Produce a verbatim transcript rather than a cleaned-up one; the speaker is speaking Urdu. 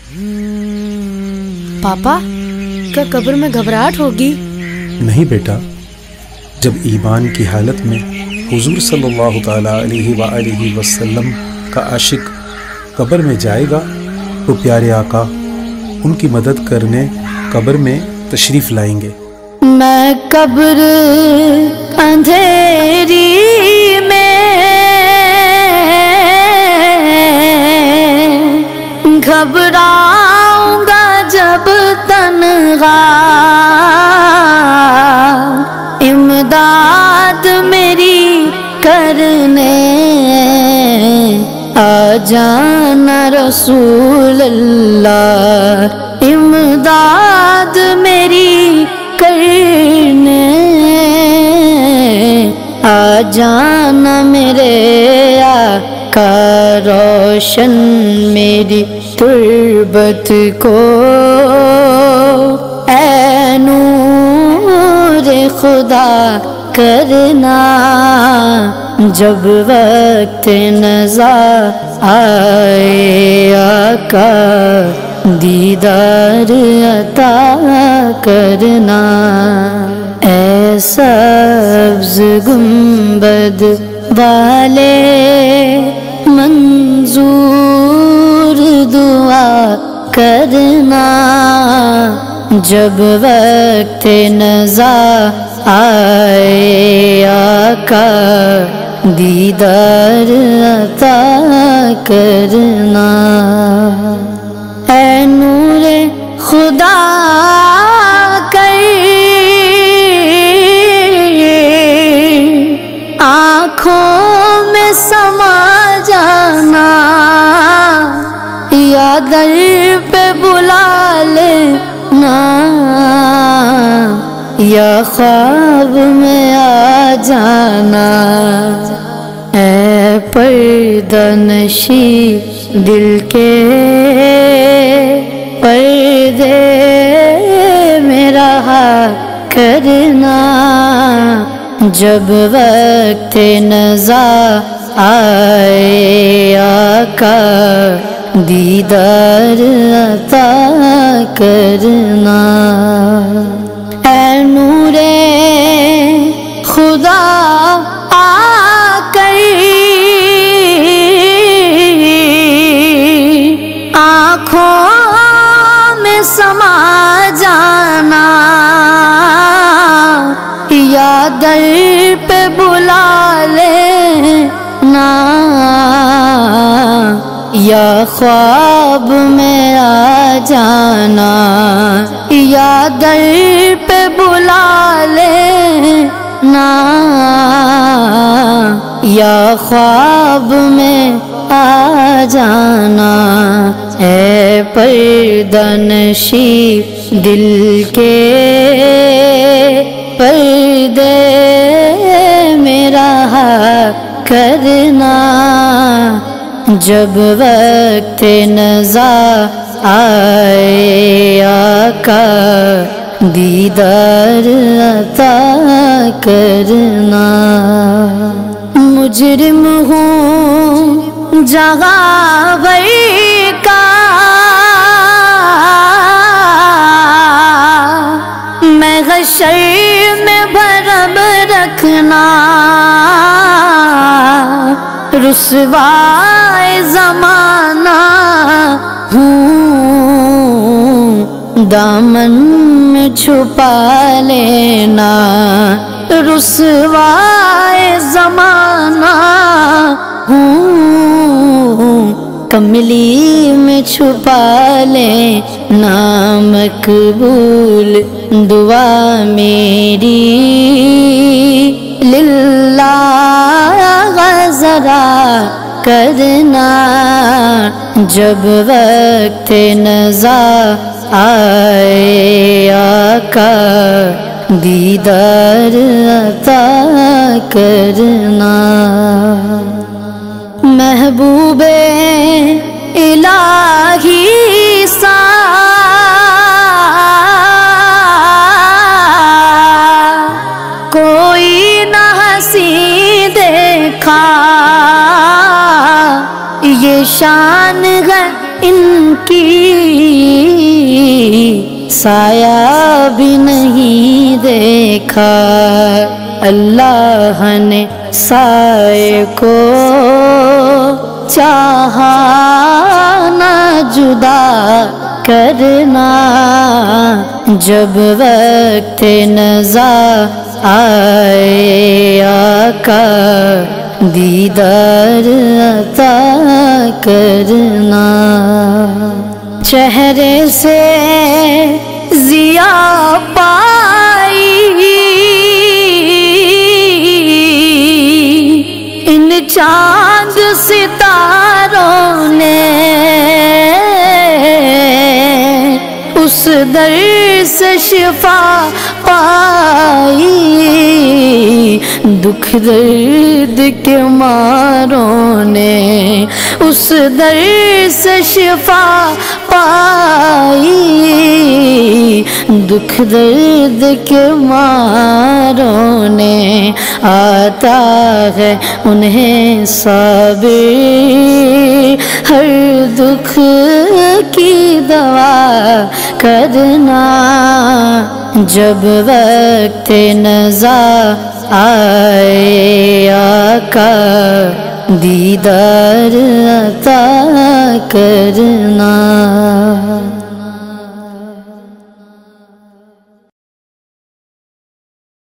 پاپا کیا قبر میں گھبراہٹ ہوگی؟ نہیں بیٹا، جب ایمان کی حالت میں حضور صلی اللہ تعالیٰ علیہ وآلہ وسلم کا عاشق قبر میں جائے گا تو پیارے آقا ان کی مدد کرنے قبر میں تشریف لائیں گے۔ میں قبر اندھیری میں گھبراؤں گا جب تنہا، امداد میری کرنے آ جانا رسول اللہ، امداد میری کرنے آ جانا میرے آقا، روشن میری تربت کو اے نور خدا کرنا، جب وقت نزا آئے آقا دیدار عطا کرنا، اے سبز گنبد والے منظور دعا کرنا، جب وقت نزا آئے آقا دیدار عطا کرنا، اے نور خدا کر آنکھوں میں سما جانا، یا در پہ بلا لینا، یا خواب میں آ جانا، اے پردہ نشی دل کے پردے میں رہا کرنا، جب وقت نزا آئے آقا دیدار عطا کرنا، اے نور خدا آ کر آنکھوں میں سما جانا، یا در پہ بلا لینا، یا خواب میں آ جانا، یا در پہ بلا لینا، یا خواب میں آ جانا، اے پردہ نشی دل کے پردے میں رہا کرنا، جب وقت نزا آئے آقا دیدار عطا کرنا، مجرم ہوں جہاں بھر کا میں حشر میں بھرم رکھنا، رسوائے زمانہ ہوں دامن میں چھپا لینا، رسوائے زمانہ ہوں کملی میں چھپا لینا، مقبول دعا میری للہ ذرا کرنا، جب وقت نزا آئے آقا دیدار عطا کرنا، محبوب الہی سا کوئی نہ ہنسی دیکھا، یہ شان ہے ان کی سایہ بھی نہیں دیکھا، اللہ نے سائے کو چاہا نہ جدا کرنا، جب وقت نزا آئے آقا دیدار عطا کرنا، چہرے سے ضیا پائی ان چاند ستاروں نے، اس در سے شفا پائی، دکھ درد کے ماروں نے اس در سے شفا پائی، دکھ درد کے ماروں نے، آتا ہے انہیں صبر ہر دکھ کی دوا کرنا، جب وقت نزا آئے آقا دیدار عطا کرنا۔